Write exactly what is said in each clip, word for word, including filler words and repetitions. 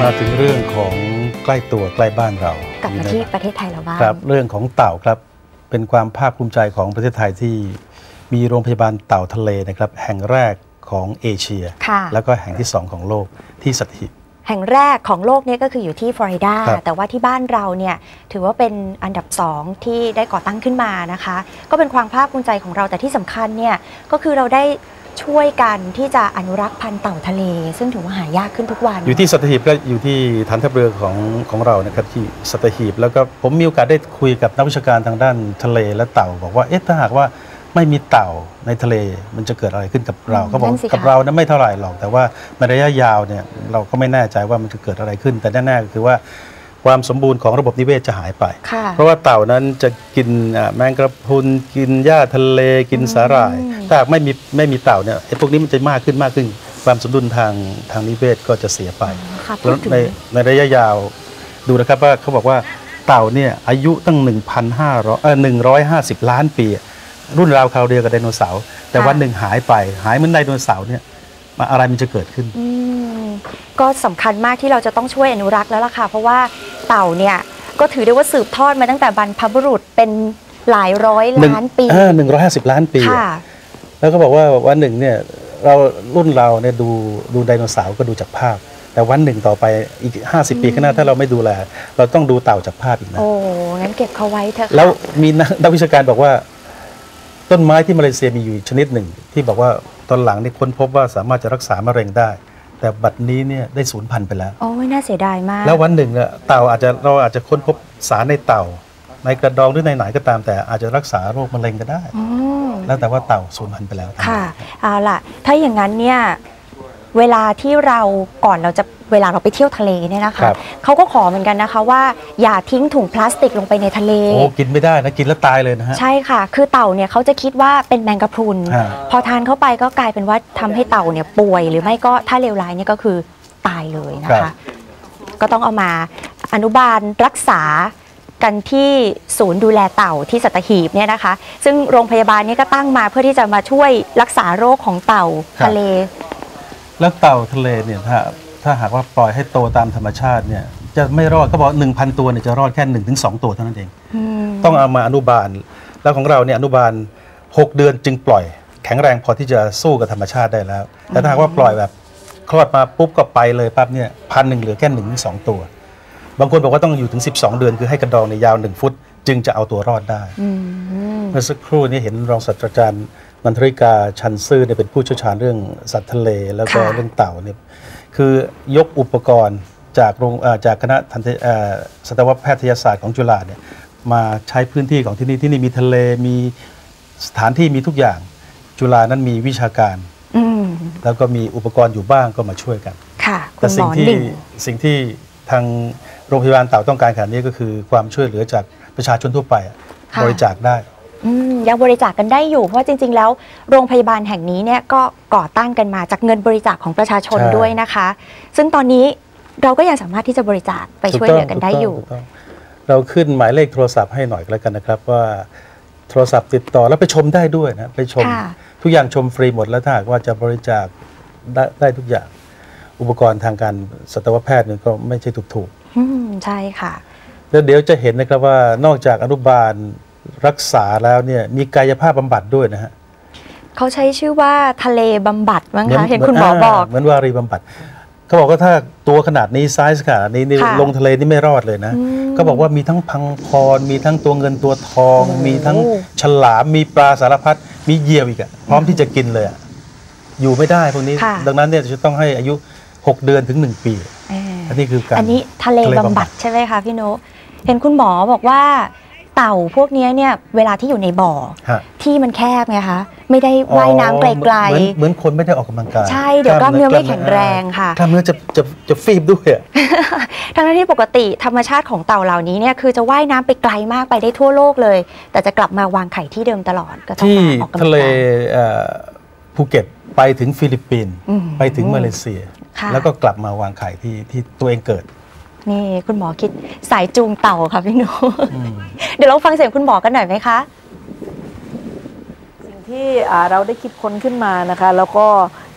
มาถึงเรื่องของใกล้ตัวใกล้บ้านเรากลับมาที่ประเทศไทยเราบ้างครับเรื่องของเต่าครับเป็นความภาคภูมิใจของประเทศไทยที่มีโรงพยาบาลเต่าทะเลนะครับแห่งแรกของเอเชียแล้วก็แห่งที่สองของโลกที่สัตหีบแห่งแรกของโลกนี้ก็คืออยู่ที่ฟลอริดาแต่ว่าที่บ้านเราเนี่ยถือว่าเป็นอันดับสองที่ได้ก่อตั้งขึ้นมานะคะก็เป็นความภาคภูมิใจของเราแต่ที่สำคัญเนี่ยก็คือเราได้ช่วยกันที่จะอนุรักษ์พันธุ์เต่าทะเลซึ่งถือว่าหายากขึ้นทุกวันอยู่ที่สัตหีบก็อยู่ที่ฐานทัพเรือของของเรานะครับที่สัตหีบแล้วก็ผมมีโอกาสได้คุยกับนักวิชาการทางด้านทะเลและเต่าบอกว่าเอ๊ะถ้าหากว่าไม่มีเต่าในทะเลมันจะเกิดอะไรขึ้นกับเราเขาบอกกับเรานั้นไม่เท่าไหร่หรอกแต่ว่าในระยะยาวเนี่ยเราก็ไม่แน่ใจว่ามันจะเกิดอะไรขึ้นแต่แน่ๆก็คือว่าความสมบูรณ์ของระบบนิเวศจะหายไปเพราะว่าเต่านั้นจะกินแมงกระพรุนกินหญ้าทะเลกินสาหร่ายถ้าไม่มีไม่มีเต่าเนี่ยไอ้พวกนี้มันจะมากขึ้นมากขึ้นความสมดุลทางทางนิเวศก็จะเสียไปแล้วในในระยะยาวดูนะครับว่าเขาบอกว่าเต่าเนี่ยอายุตั้ง หนึ่งพันห้าร้อย เอ่อ หนึ่งร้อยห้าสิบ ล้านปีรุ่นราวคราวเดียวกับไดโนเสาร์แต่วันหนึ่งหายไปหายเหมือนไดโนเสาร์เนี่ยอะไรมันจะเกิดขึ้นก็สำคัญมากที่เราจะต้องช่วยอนุรักษ์แล้วล่ะค่ะเพราะว่าเต่าเนี่ยก็ถือได้ว่าสืบทอดมาตั้งแต่บรรพบุรุษเป็นหลายร้อยล้านปีหนึ่งร้อยห้าสิบล้านปีแล้วก็บอกว่าวันหนึ่งเนี่ยเรารุ่นเราเนี่ยดูดูไดโนเสาร์ก็ดูจากภาพแต่วันหนึ่งต่อไปอีกห้าสิบปีข้างหน้าถ้าเราไม่ดูแลเราต้องดูเต่าจากภาพอีกนะโอ้งั้นเก็บเขาไว้เถอะแล้วมีนักวิชาการบอกว่าต้นไม้ที่มาเลเซียมีอยู่ชนิดหนึ่งที่บอกว่าตอนหลังนี่ค้นพบว่าสามารถจะรักษามะเร็งได้แต่บัดนี้เนี่ยได้สูญพันธุ์ไปแล้วโอ้ยน่าเสียดายมากแล้ววันหนึ่งเนี่ยเต่าอาจจะเราอาจจะค้นพบสารในเต่าในกระดองหรือในไหนก็ตามแต่อาจจะรักษาโรคมะเร็งก็ได้แล้วแต่ว่าเต่าสูญพันธุ์ไปแล้วค่ะเอาล่ะถ้าอย่างนั้นเนี่ยเวลาที่เราก่อนเราจะเวลาเราไปเที่ยวทะเลเนี่ยนะคะเขาก็ขอเหมือนกันนะคะว่าอย่าทิ้งถุงพลาสติกลงไปในทะเลโอ้กินไม่ได้นะกินแล้วตายเลยนะฮะใช่ค่ะคือเต่าเนี่ยเขาจะคิดว่าเป็นแมงกะพรุนพอทานเข้าไปก็กลายเป็นว่าทำให้เต่าเนี่ยป่วยหรือไม่ก็ถ้าเลวร้ายเนี่ยก็คือตายเลยนะคะก็ต้องเอามาอนุบาลรักษากันที่ศูนย์ดูแลเต่าที่สัตหีบเนี่ยนะคะซึ่งโรงพยาบาลนี้ก็ตั้งมาเพื่อที่จะมาช่วยรักษาโรคของเต่าทะเลแล้วเต่าทะเลเนี่ยถ้าถ้าหากว่าปล่อยให้โตตามธรรมชาติเนี่ยจะไม่รอดก็บอกหนึ่งพันตัวเนี่ยจะรอดแค่หนึ่งถึงสองตัวเท่านั้นเองต้องเอามาอนุบาลแล้วของเราเนี่ยอนุบาลหกเดือนจึงปล่อยแข็งแรงพอที่จะสู้กับธรรมชาติได้แล้วแต่ถ้าหากว่าปล่อยแบบคลอดมาปุ๊บก็ไปเลยปั๊บเนี่ยพันหนึ่งเหลือแค่หนึ่งถึงสองตัวบางคนบอกว่าต้องอยู่ถึงสิบสองเดือนคือให้กระดองในยาวหนึ่งฟุตจึงจะเอาตัวรอดได้เมื่อสักครู่นี้เห็นรองศาสตราจารย์นันทริกาชันซื่อเนี่ยเป็นผู้เชี่ยวชาญเรื่องสัตว์ทะเลแล้วก็เรื่องเต่าเนี่ยคือยกอุปกรณ์จากโรงจากคณะสัตวแพทยศาสตร์ของจุฬาเนี่ยมาใช้พื้นที่ของที่นี่ที่นี่มีทะเลมีสถานที่มีทุกอย่างจุฬานั้นมีวิชาการแล้วก็มีอุปกรณ์อยู่บ้างก็มาช่วยกันแต่สิ่งที่สิ่งที่ทางโรงพยาบาลเต่าต้องการขนาดนี้ก็คือความช่วยเหลือจากประชาชนทั่วไปบริจาคได้ยังบริจาคกันได้อยู่เพราะจริงๆแล้วโรงพยาบาลแห่งนี้เนี่ยก็ก่อตั้งกันมาจากเงินบริจาคของประชาชนด้วยนะคะซึ่งตอนนี้เราก็ยังสามารถที่จะบริจาคไปช่วยเหลือกันได้อยู่เราขึ้นหมายเลขโทรศัพท์ให้หน่อยแล้วกันนะครับว่าโทรศัพท์ติดต่อแล้วไปชมได้ด้วยนะไปชมทุกอย่างชมฟรีหมดแล้วถ้าหากว่าจะบริจาคได้ได้ทุกอย่างอุปกรณ์ทางการสัตวแพทย์เนี่ยก็ไม่ใช่ถูกๆใช่ค่ะแล้วเดี๋ยวจะเห็นนะครับว่านอกจากอนุบาลรักษาแล้วเนี่ยมีกายภาพบำบัดด้วยนะฮะเขาใช้ชื่อว่าทะเลบำบัดมั้งคะเห็นคุณหมอบอกเหมือนวารีบำบัดเขาบอกว่าถ้าตัวขนาดนี้ไซส์ขนาดนี้นี่ลงทะเลนี่ไม่รอดเลยนะเขาบอกว่ามีทั้งพังพรมีทั้งตัวเงินตัวทองมีทั้งฉลามมีปลาสารพัดมีเหยี่ยวอีกอะพร้อมที่จะกินเลยอยู่ไม่ได้พวกนี้ดังนั้นเนี่ยจะต้องให้อายุหกเดือนถึงหนึ่งปีอันนี้คือการอันนี้ทะเลบำบัดใช่ไหมคะพี่โนเห็นคุณหมอบอกว่าเต่าพวกนี้เนี่ยเวลาที่อยู่ในบ่อที่มันแคบไงคะไม่ได้ว่ายน้ำไกลๆเหมือนคนไม่ได้ออกกำลังกายใช่เดี๋ยวกล้ามเนื้อไม่แข็งแรงค่ะกล้ามเนื้อจะจะจะฟีบด้วยทั้งที่ปกติธรรมชาติของเต่าเหล่านี้เนี่ยคือจะว่ายน้ำไปไกลมากไปได้ทั่วโลกเลยแต่จะกลับมาวางไข่ที่เดิมตลอดก็ต้องมาออกกำลังกายที่ทะเลภูเก็ตไปถึงฟิลิปปินส์ไปถึงมาเลเซียแล้วก็กลับมาวางไข่ที่ที่ตัวเองเกิดนี่คุณหมอคิดสายจูงเต่าค่ะพี่หนูเดี๋ยวเราฟังเสียงคุณหมอกันหน่อยไหมคะสิ่งที่เราได้คิดค้นขึ้นมานะคะแล้วก็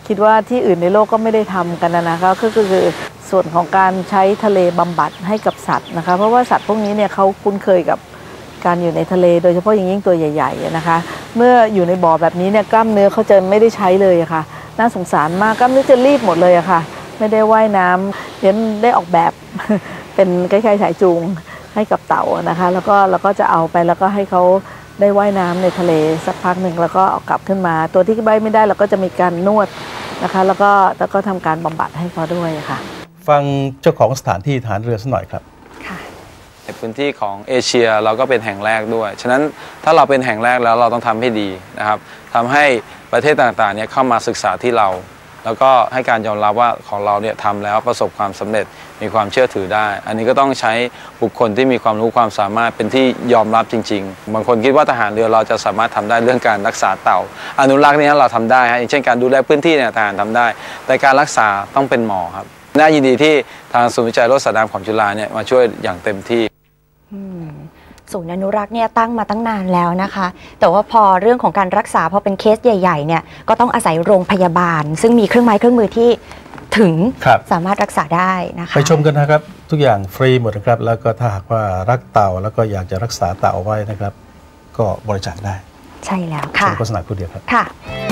คิดว่าที่อื่นในโลกก็ไม่ได้ทำกันนะคะก็คือส่วนของการใช้ทะเลบำบัดให้กับสัตว์นะคะเพราะว่าสัตว์พวกนี้เนี่ยเขาคุ้นเคยกับการอยู่ในทะเลโดยเฉพาะอย่างยิ่งตัวใหญ่ๆนะคะเมื่ออยู่ในบ่อแบบนี้เนี่ยกล้ามเนื้อเขาจะไม่ได้ใช้เลยอะค่ะน่าสงสารมากกล้ามเนื้อจะรีบหมดเลยอะค่ะไม่ได้ว่ายน้ำเรียนได้ออกแบบ เป็นคล้ายๆสายจูงให้กับเต่านะคะแล้วก็เราก็จะเอาไปแล้วก็ให้เขาได้ว่ายน้ำในทะเลสักพักหนึ่งแล้วก็เอากลับขึ้นมาตัวที่ว่ายไม่ได้เราก็จะมีการนวดนะคะแล้วก็แล้วก็ทำการบำบัดให้เขาด้วยค่ะฟังเจ้าของสถานที่ฐานเรือสักหน่อยครับในพื้นที่ของเอเชียเราก็เป็นแห่งแรกด้วยฉะนั้นถ้าเราเป็นแห่งแรกแล้วเราต้องทำให้ดีนะครับทำให้ประเทศต่างๆเนี่ยเข้ามาศึกษาที่เราแล้วก็ให้การยอมรับว่าของเราเนี่ยทำแล้วประสบความสำเร็จมีความเชื่อถือได้อันนี้ก็ต้องใช้บุคคลที่มีความรู้ความสามารถเป็นที่ยอมรับจริงๆบางคนคิดว่าทหารเรือเราจะสามารถทำได้เรื่องการรักษาเต่าอนุรักษ์นี่เราทำได้ฮะอย่างเช่นการดูแลพื้นที่เนี่ยทหารทำได้แต่การรักษาต้องเป็นหมอครับน่ายินดีที่ทางศูนย์วิจัยโรคสัตว์น้ำของจุฬาเนี่ยมาช่วยอย่างเต็มที่ศูนย์อนุรักษ์เนี่ยตั้งมาตั้งนานแล้วนะคะแต่ว่าพอเรื่องของการรักษาพอเป็นเคสใหญ่ๆเนี่ยก็ต้องอาศัยโรงพยาบาลซึ่งมีเครื่องไม้เครื่องมือที่ถึงสามารถรักษาได้นะคะไปชมกันนะครับทุกอย่างฟรีหมดนะครับแล้วก็ถ้าหากว่ารักเต่าแล้วก็อยากจะรักษาเต่าไว้นะครับก็บริจาคได้ใช่แล้วค่ะโฆษณาคู่เดียวครับค่ะ